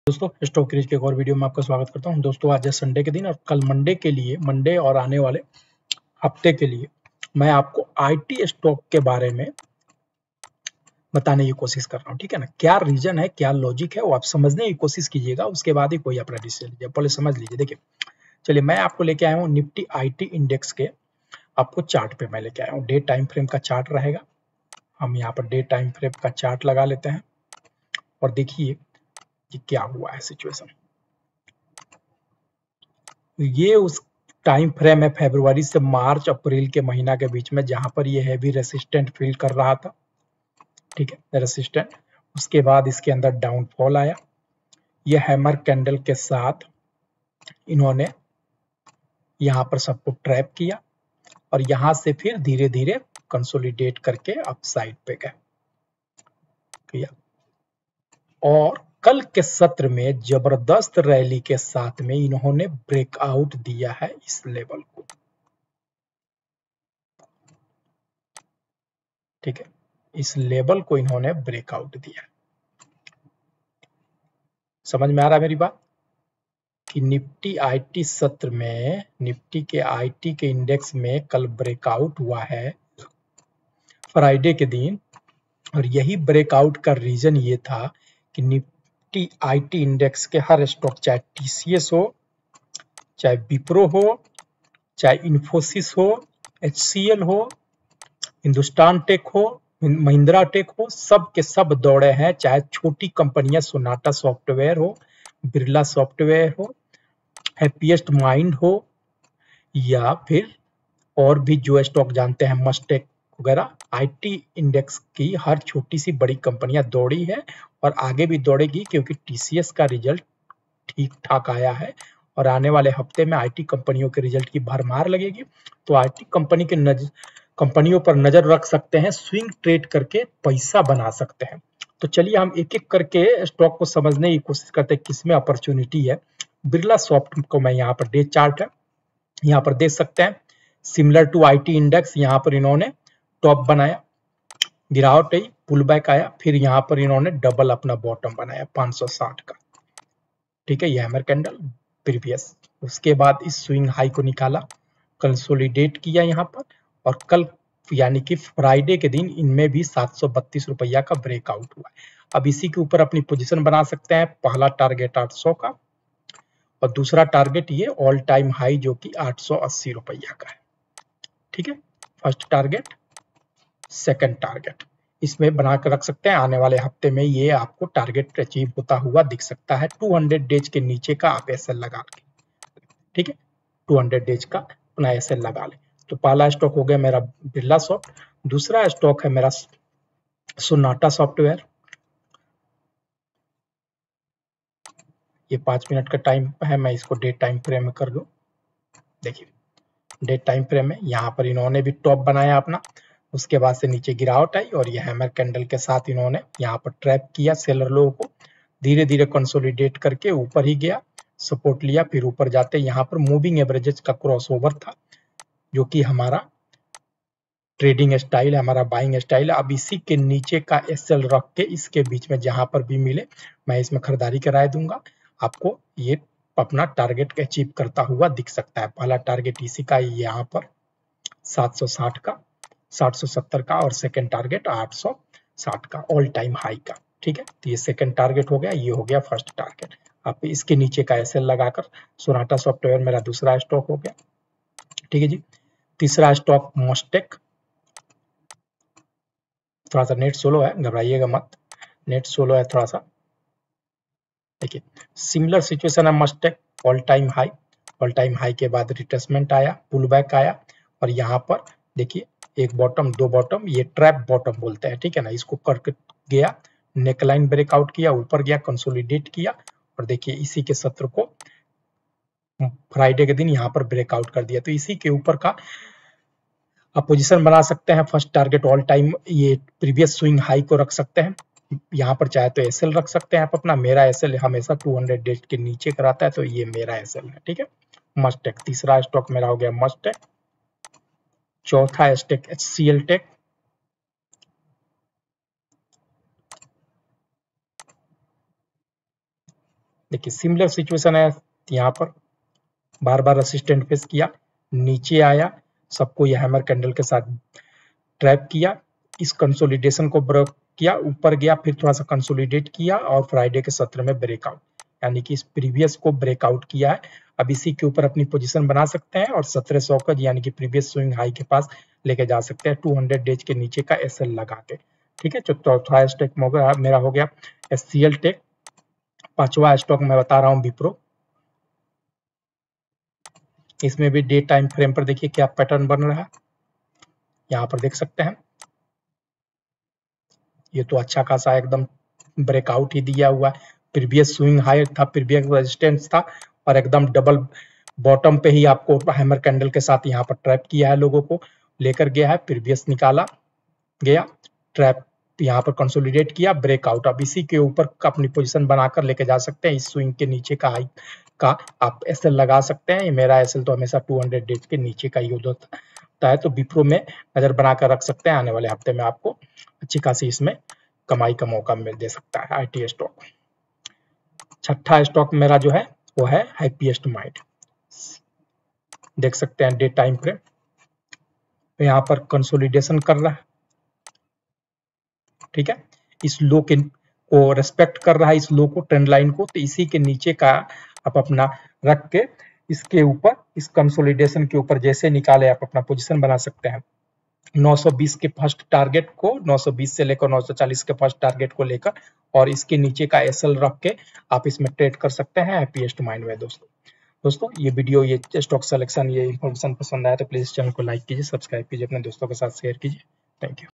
दोस्तों stock craze के एक और वीडियो में आपका स्वागत करता हूं। दोस्तों आज है संडे के दिन और कल मंडे और आने वाले हफ्ते के लिए मैं आपको आईटी स्टॉक के बारे में बताने की कोशिश कर रहा हूं। ठीक है ना, क्या रीजन है, क्या लॉजिक है, वो आप समझने की कोशिश कीजिएगा, उसके बाद ही कोई अपना डिसीजन लीजिए। पहले समझ लीजिए। देखिए, चलिए मैं आपको लेके आया हूँ निफ्टी आईटी इंडेक्स के आपको चार्ट पे मैं लेके आया हूँ। डे टाइम फ्रेम का चार्ट रहेगा। हम यहाँ पर डे टाइम फ्रेम का चार्ट लगा लेते हैं और देखिए कि क्या हुआ है सिचुएशन। ये उस टाइम फ्रेम है फरवरी से मार्च अप्रैल के महीना के बीच में, जहां पर ये हैवी रेसिस्टेंट फील कर रहा था। ठीक है, रेसिस्टेंट। उसके बाद इसके अंदर डाउनफॉल आया। ये हैमर कैंडल के साथ इन्होंने यहाँ पर सबको ट्रैप किया और यहाँ से फिर धीरे धीरे कंसोलिडेट करके अपसाइड पे गए किया। और कल के सत्र में जबरदस्त रैली के साथ में इन्होंने ब्रेकआउट दिया है इस लेवल को। ठीक है, इस लेवल को इन्होंने ब्रेकआउट दिया। समझ में आ रहा है मेरी बात कि निफ्टी आईटी सत्र में निफ्टी के आईटी के इंडेक्स में कल ब्रेकआउट हुआ है फ्राइडे के दिन। और यही ब्रेकआउट का रीजन ये था कि निफ्टी आईटी इंडेक्स के हर स्टॉक, चाहे टीसीएस हो, चाहे विप्रो हो, चाहे इन्फोसिस हो, एचसीएल हो, हिंदुस्तान टेक हो, महिंद्रा टेक हो, सब के सब दौड़े हैं। चाहे छोटी कंपनियां सोनाटा सॉफ्टवेयर हो, बिरला सॉफ्टवेयर हो, हैप्पीएस्ट माइंड हो, या फिर और भी जो स्टॉक जानते हैं मस्टेक वगैरह, आईटी इंडेक्स की हर छोटी सी बड़ी कंपनियां दौड़ी है और आगे भी दौड़ेगी, क्योंकि टीसीएस का रिजल्ट ठीक ठाक आया है और आने वाले हफ्ते में आईटी कंपनियों के रिजल्ट की भरमार लगेगी। तो आईटी कंपनियों पर नजर रख सकते हैं, स्विंग ट्रेड करके पैसा बना सकते हैं। तो चलिए हम एक एक करके स्टॉक को समझने की कोशिश करते हैं किसमें अपॉर्चुनिटी है। बिरला सॉफ्ट को मैं यहाँ पर डे चार्ट है, यहाँ पर देख सकते हैं सिमिलर टू आईटी इंडेक्स। यहाँ पर इन्होंने टॉप बनाया, गिरावट आई, पुल बैक आया, फिर यहाँ पर इन्होंने डबल अपना बॉटम बनाया 560 का। ठीक है, ये हैमर कैंडल प्रीवियस। उसके बाद इस स्विंग हाई को निकाला, कंसोलिडेट किया यहाँ पर, और कल यानी कि फ्राइडे के दिन इनमें भी 732 रुपया का ब्रेकआउट हुआ है। अब इसी के ऊपर अपनी पोजीशन बना सकते हैं। पहला टारगेट 800 का और दूसरा टारगेट ये ऑल टाइम हाई जो कि 880 रुपया का है। ठीक है, फर्स्ट टारगेट, सेकंड टारगेट इसमें बना कर रख सकते हैं। आने वाले हफ्ते में ये आपको टारगेट अचीव होता हुआ दिख सकता है। 200 डेज के नीचे का आप एसएल लगा के, ठीक है, 200 डेज का अपना एसएल लगा ले। तो पहला स्टॉक हो गया मेरा बिरला सॉफ्ट, दूसरा स्टॉक है मेरा सोनाटा सॉफ्टवेयर। ये 5 मिनट का टाइम है, मैं इसको डे टाइम फ्रेम में कर दूं। देखिए डे टाइम फ्रेम में यहाँ पर इन्होंने भी टॉप बनाया अपना, उसके बाद से नीचे गिरावट आई और ये हैमर कैंडल के साथ इन्होंने यहाँ पर ट्रैप किया सेलर लोगों को। धीरे धीरे कंसोलिडेट करके ऊपर ही गया, सपोर्ट लिया, फिर ऊपर जाते यहाँ पर मूविंग एवरेजेस का क्रॉसओवर था, जो कि हमारा ट्रेडिंग स्टाइल है, हमारा बाइंग स्टाइल है। अब इसी के नीचे का एसएल रख के इसके बीच में जहां पर भी मिले मैं इसमें खरीदारी कराए दूंगा। आपको ये अपना टारगेट अचीव करता हुआ दिख सकता है। पहला टारगेट इसी का यहाँ पर 760 का, 770 का, और सेकंड टारगेट 860 का ऑल टाइम हाई का। ठीक है, तो ये सेकंड टारगेट हो गया, ये हो गया फर्स्ट टारगेट। आप इसके नीचे का एसएल लगाकर, सोनाटा सॉफ्टवेयर मेरा दूसरा स्टॉक हो गया। ठीक है जी, तीसरा स्टॉक मस्टेक। थोड़ा सा नेट स्लो है, घबराइएगा मत, नेट स्लो है थोड़ा सा। देखिए सिमिलर सिचुएशन है मस्टेक, ऑल टाइम हाई के बाद रिट्रेसमेंट आया, पुल बैक आया, और यहाँ पर देखिए एक बॉटम, दो बॉटम, ये ट्रैप बॉटम बोलते हैं। ठीक है ना, इसको करके गया, नेकलाइन ब्रेकआउट किया, ऊपर गया, कंसोलिडेट किया, और देखिए इसी के सत्र को फ्राइडे के दिन यहाँ पर ब्रेकआउट कर दिया। तो इसी के ऊपर का आप पोजीशन बना सकते हैं। फर्स्ट टारगेट ऑल टाइम ये प्रीवियस स्विंग हाई को रख सकते हैं। यहाँ पर चाहे तो एसएल रख सकते हैं आप अपना। मेरा एसएल हमेशा 200 डेज के नीचे कराता है, तो ये मेरा एसएल है। ठीक है, मस्टेक तीसरा स्टॉक मेरा हो गया मस्टेक। चौथा स्टॉक एचसीएल टेक। देखिए सिमिलर सिचुएशन है, यहाँ पर बार बार रेसिस्टेंट फेस किया, नीचे आया, सबको यह हैमर कैंडल के साथ ट्रैप किया, इस कंसोलिडेशन को ब्रेक किया, ऊपर गया, फिर थोड़ा सा कंसोलिडेट किया और फ्राइडे के सत्र में ब्रेकआउट, यानी कि इस प्रीवियस को ब्रेकआउट किया है। अब इसी के ऊपर अपनी पोजीशन बना सकते हैं और 1700 का यानी कि प्रीवियस स्विंग हाई के पास लेके जा सकते हैं 200 डेज के नीचे का एसएल लगा के। ठीक है, चौथा स्टॉक मेरा हो गया एचसीएल टेक। पांचवा स्टॉक मैं बता रहा हूँ विप्रो। इसमें भी डे टाइम फ्रेम पर देखिए क्या पैटर्न बन रहा है, यहाँ पर देख सकते हैं। ये तो अच्छा खासा एकदम ब्रेकआउट ही दिया हुआ है, प्रीवियस स्विंग हाई था, प्रीवियस रेजिस्टेंस था और एकदम डबल बॉटम पे ही आपको हैमर कैंडल के साथ यहाँ पर ट्रैप किया है, लोगों को लेकर गया है, प्रीवियस निकाला गया, ट्रैप यहाँ पर कंसोलिडेट किया, ब्रेकआउट। अब इसी के ऊपर अपनी पोजीशन बनाकर लेके जा सकते हैं, इस स्विंग के नीचे का हाई का आप एसएल लगा सकते हैं। मेरा एसएल तो हमेशा 200 डेज के नीचे का ही होता है, तो विप्रो में नजर बनाकर रख सकते हैं, आने वाले हफ्ते में आपको अच्छी खासी इसमें कमाई का मौका मिल दे सकता है आईटी स्टॉक। छठा स्टॉक मेरा जो है वो है हैप्पीएस्ट माइंड। देख सकते हैं डे टाइम फ्रेम यहाँ पर कंसोलिडेशन कर रहा है, ठीक है, इस लो के को रेस्पेक्ट कर रहा है, इस लो को, ट्रेंड लाइन को, तो इसी के नीचे का आप अपना रख के इसके ऊपर, इस कंसोलिडेशन के ऊपर जैसे निकाले आप अपना पोजीशन बना सकते हैं। 920 के फर्स्ट टारगेट को, 920 से लेकर 940 के फर्स्ट टारगेट को लेकर और इसके नीचे का एसएल रख के आप इसमें ट्रेड कर सकते हैं हैप्पीएस्ट माइंड में। दोस्तों ये वीडियो, ये स्टॉक सिलेक्शन, ये इंफॉर्मेशन पसंद आया तो प्लीज चैनल को लाइक कीजिए, सब्सक्राइब कीजिए, अपने दोस्तों के साथ शेयर कीजिए। Thank you.